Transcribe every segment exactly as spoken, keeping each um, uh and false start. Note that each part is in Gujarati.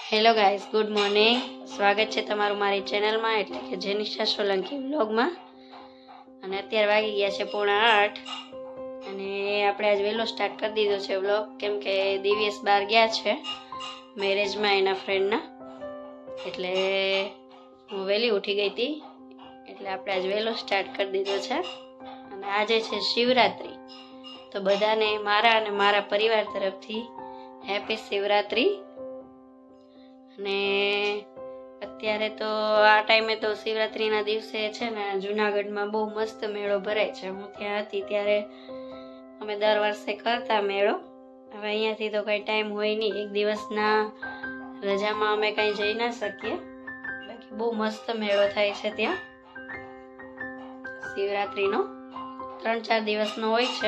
Hello guys, good morning. સ્વાગત છે તમારું મારી ચેનલમાં એટલે કે જેનિશા સોલંકી વ્લોગમાં. અને અત્યારે વાગી ગયા છે પોણા આઠ અને આપણે આજ વહેલો સ્ટાર્ટ કરી દીધો છે વ્લોગ, કેમ કે દિવ્યેશ બહાર ગયા છે મેરેજમાં એના ફ્રેન્ડના, એટલે હું વહેલી ઉઠી ગઈ હતી એટલે આપણે આજ વહેલો સ્ટાર્ટ કરી દીધો છે. અને આજે છે શિવરાત્રી, તો બધાને મારા અને મારા પરિવાર તરફથી હેપી શિવરાત્રી. અને અત્યારે તો આ ટાઈમે તો શિવરાત્રીના દિવસે છે ને જુનાગઢમાં બહુ મસ્ત મેળો ભરાય છે. હું ત્યાં હતી ત્યારે અમે દર વર્ષે કરતા મેળો. હવે અહીંયાથી તો કંઈ ટાઈમ હોય નહીં, એક દિવસના રજામાં અમે કંઈ જઈ ના શકીએ, બાકી બહુ મસ્ત મેળો થાય છે ત્યાં. શિવરાત્રીનો ત્રણ ચાર દિવસનો હોય છે,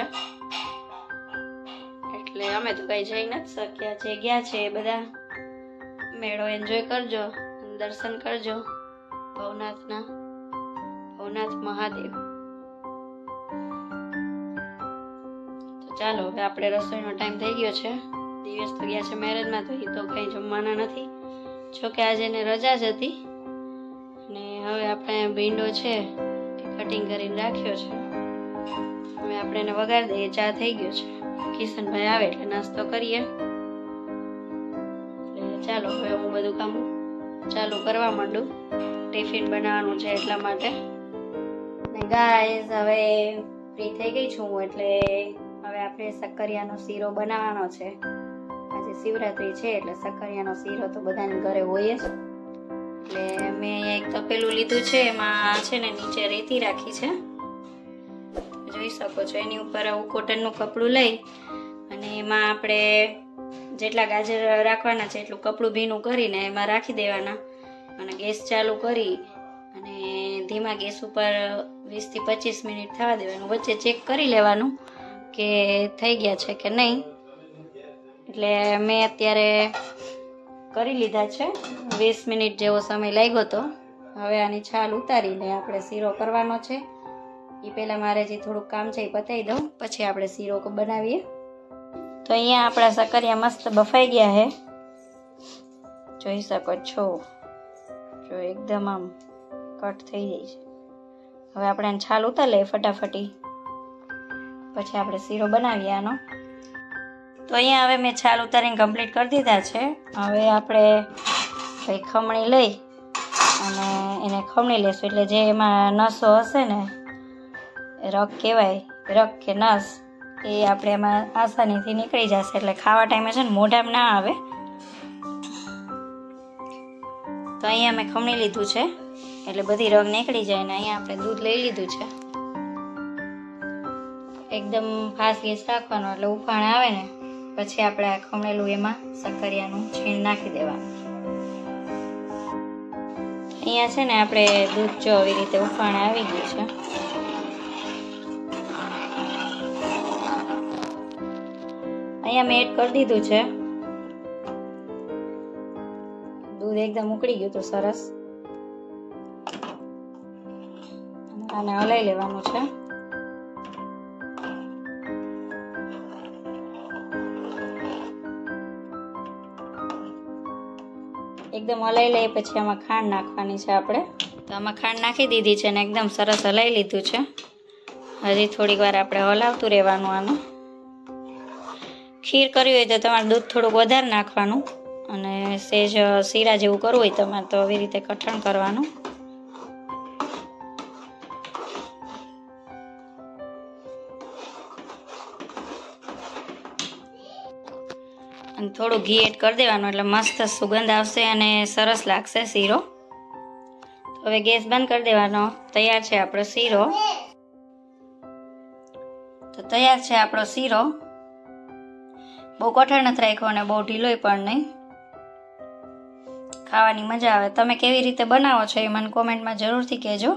એટલે અમે તો કંઈ જઈ નથી શક્યા. જે ગયા છે એ બધા મેળો એન્જોય કરજો, દર્શન કરજો ભવનાથના, ભવનાથ મહાદેવ. તો ચાલો, હવે આપણે રસોઈનો ટાઈમ થઈ ગયો છે. દિવસ તો ગયા છે મેરેજમાં, તો એ તો કંઈ જમવાના નથી, જોકે આજે એને રજા જ હતી. અને હવે આપણે ભીંડો છે એ કટિંગ કરીને રાખ્યો છે, હવે આપણે એને વગાડી દઈએ. ચા થઈ ગયો છે, કિશનભાઈ આવે એટલે નાસ્તો કરીએ. ચાલો, હવે હું બધું કામ ચાલુ કરવા માંડું, ટિફિન બનાવવાનું છે એટલા માટે. ને ગાઈઝ, હવે ફ્રી થઈ ગઈ છું હું, એટલે હવે આપણે શક્કરિયાનો શીરો બનાવવાનો છે. આજે શિવરાત્રી છે એટલે શક્કરિયાનો શીરો તો બધાની ઘરે હોય જ. એટલે મેં અહીંયા એક તપેલું લીધું છે, એમાં છે ને નીચે રેતી રાખી છે, જોઈ શકો છો. એની ઉપર આવું કોટનનું કપડું લઈ અને એમાં આપણે જેટલા ગાજર રાખવાના છે એટલું કપડું ભીનું કરીને એમાં રાખી દેવાના, અને ગેસ ચાલુ કરી અને ધીમા ગેસ ઉપર વીસ થી પચીસ મિનિટ થવા દેવાનું. વચ્ચે ચેક કરી લેવાનું કે થઈ ગયા છે કે નહીં. એટલે મેં અત્યારે કરી લીધા છે, વીસ મિનિટ જેવો સમય લાગ્યો હતો. હવે આની છાલ ઉતારીને આપણે શીરો કરવાનો છે. એ પહેલાં મારે જે થોડુંક કામ છે એ પતાવી દઉં, પછી આપણે શીરો બનાવીએ. તો અહીંયા આપણા શક્કરિયા મસ્ત બફાઈ ગયા છે, જોઈ શકો છો. જો એકદમ આમ કટ થઈ જાય છે. હવે આપણે એને છાલ ઉતારી લઈએ ફટાફટી, પછી આપણે શીરો બનાવીએ આનો. તો અહીંયા હવે મેં છાલ ઉતારીને કમ્પ્લીટ કરી દીધા છે. હવે આપણે ભાઈ ખમણી લઈ અને એને ખમણી લઈશું, એટલે જે એમાં નસો હશે ને, રગ કહેવાય, રગ કે નસ, એ આપણે એમાં આસાનીથી નીકળી જશે. એટલે ખાવા ટાઈમે છે ને મોઢામાં ના આવે. તો અહીંયા મેં ખમણી લીધું છે એટલે બધી રગ નીકળી જાય. ને અહીંયા આપણે દૂધ લઈ લીધું છે. એકદમ ફાસ્ટ ગેસ રાખવાનો, એટલે ઉફાણ આવે ને પછી આપણે આ ખમણેલું એમાં શક્કરિયાનું છીણ નાખી દેવાનું. અહીંયા છે ને આપણે દૂધ જો આવી રીતે ઉફાણ આવી ગયું છે. અહીંયા મેં એડ કરી દીધું છે દૂધ, એકદમ ઉકળી ગયું તો સરસ. આને હલાઈ લેવાનું છે. એકદમ હલાઈ લઈએ, પછી આમાં ખાંડ નાખવાની છે આપણે. તો આમાં ખાંડ નાખી દીધી છે ને એકદમ સરસ હલાઈ લીધું છે. હજી થોડીક વાર આપણે હલાવતું રહેવાનું આનું. ખીર કરવી હોય તો તમારે દૂધ થોડુંક વધારે નાખવાનું, અને સેજ શીરા જેવું કરવું હોય તમારે તો આવી રીતે કઠણ કરવાનું. અને થોડું ઘી એડ કરી દેવાનું, એટલે મસ્ત સુગંધ આવશે અને સરસ લાગશે શીરો. તો હવે ગેસ બંધ કરી દેવાનો. તૈયાર છે આપણો શીરો. તો તૈયાર છે આપણો શીરો. બહુ કઠણ નથી રાખ્યો અને બહુ ઢીલોય પણ નહીં, ખાવાની મજા આવે. તમે કેવી રીતે બનાવો છો એ મને કોમેન્ટમાં જરૂરથી કહેજો.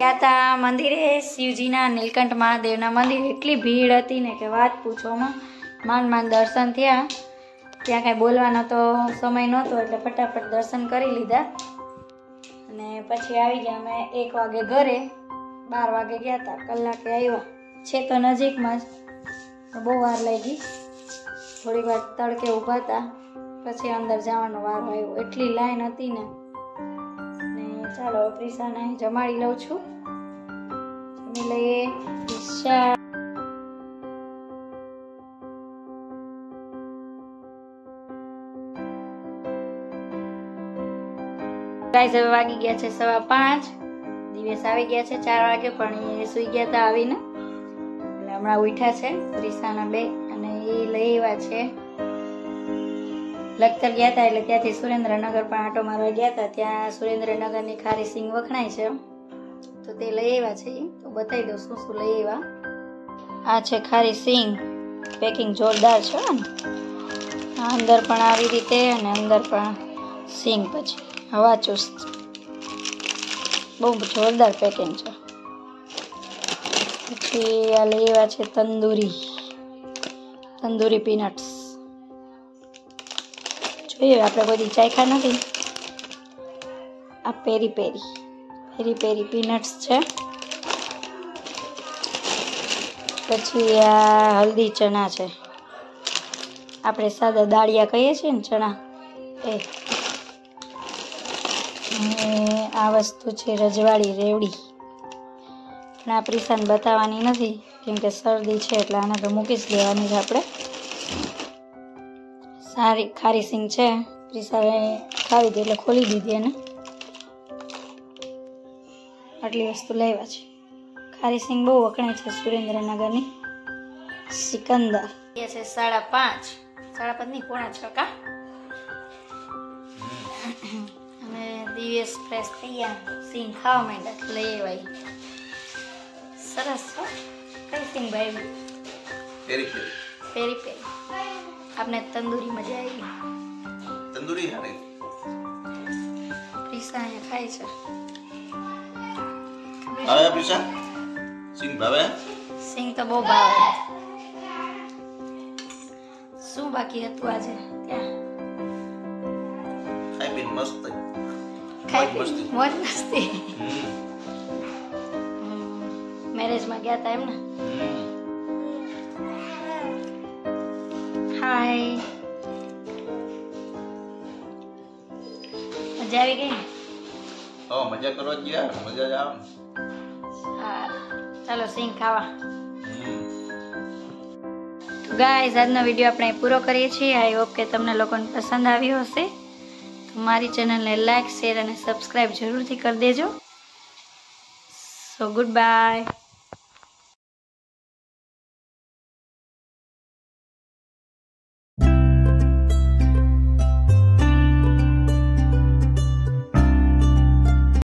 ગયા હતા મંદિરે શિવજીના નીલકંઠ મહાદેવના મંદિરે. એટલી ભીડ હતી ને કે વાત પૂછોમાં. માંડ માંડ દર્શન થયા. ત્યાં કાંઈ બોલવાનો તો સમય નહોતો એટલે ફટાફટ દર્શન કરી લીધા અને પછી આવી ગયા અમે એક વાગે ઘરે. બાર વાગે ગયા હતા, કલાકે આવ્યા. છે તો નજીકમાં જ, બહુ વાર લાગી. થોડી વાર તડકે ઊભા હતા, પછી અંદર જવાનો વારો આવ્યો. એટલી લાઈન હતી ને. ને ચાલો પ્રિસાને જમાડી લઉં છું. જમી લઈએ. પ્રિસા ગાઈસ હવે વાગી ગયા છે સવા પાંચ. દિવસ આવી ગયા છે ચાર વાગે, પણ એ સુઈ ગયા હતા આવીને. એટલે હમણાં ઉઠ્યા છે પ્રિસાના બે, અને એ લઈ આવ્યા છે. લખતર ગયા હતા એટલે ત્યાંથી સુરેન્દ્રનગર પણ આટો મારવા ગયા હતા. ત્યાં સુરેન્દ્રનગરની ખારી સિંગ વખણાય છે, તો તે લઈ આવ્યા છે. તો બતાવી દઉં શું શું લઈ આવ્યા. આ છે ખારી સિંગ, પેકિંગ જોરદાર છે ને. અંદર પણ આવી રીતે, અને અંદર પણ સિંગ પછી હવા ચુસ્ત. બહુ જોરદાર પેકિંગ છે. પછી આ લઈ આવ્યા છે તંદૂરી તંદૂરી પીનટ્સ. જોઈએ આપણે બધી ચાખ્યા નથી. આ પેરી પેરી પેરી પેરી પીનટ્સ છે. પછી આ હલ્દી ચણા છે. આપણે સાદા દાળિયા કહીએ છીએ ને, ચણા એ. આ વસ્તુ છે રજવાડી રેવડી. પણ આ પ્રિસાને બતાવવાની નથી કેમ કે શરદી છે, એટલે આને તો મૂકી જ દેવાની છે આપણે. સારી ખારી સિંગ છે. પ્રિસાએ ખાવી હતી એટલે ખોલી દીધી એને. આટલી વસ્તુ લેવા છે. ખારી સિંગ બહુ વખણાય છે સુરેન્દ્રનગરની. સિકંદર એ છે સાડા પાંચ સાડા પાંચ ની પોણા છ કા. અને દિવસ ફ્રેશ થઈ ગયા, સિંગ ખાવા માંડ્યા, લઈ આવ્યા. સરસ છો. કઈ સિંગ ભાઈ? પેરી પેરી પેરી પેરી. આપને તંદૂરી મજા આવી? તંદૂરી હારે પ્રિસા અહીંયા ખાય છે. આવે પ્રિસા સિંગ ભાવે? સિંગ તો બહુ ભાવે. શું બાકી હતું આજે ત્યાં? ખાઈ પીને મસ્ત ખાઈ પીને મોજ મસ્તી. મેરેજમાં ગયા હતા એમ ને? હાય, મજા આવી ગઈ? તો મજા કરવા જ યાર, મજા જ આવે. હા ચાલો સિંગ ખાવા. તો ગાઈઝ આજનો વિડીયો આપણે પૂરો કરીએ છીએ. આઈ હોપ કે તમને લોકોને પસંદ આવ્યો હશે. તો મારી ચેનલને લાઈક, શેર અને સબસ્ક્રાઈબ જરૂરથી કરી દેજો. So good by.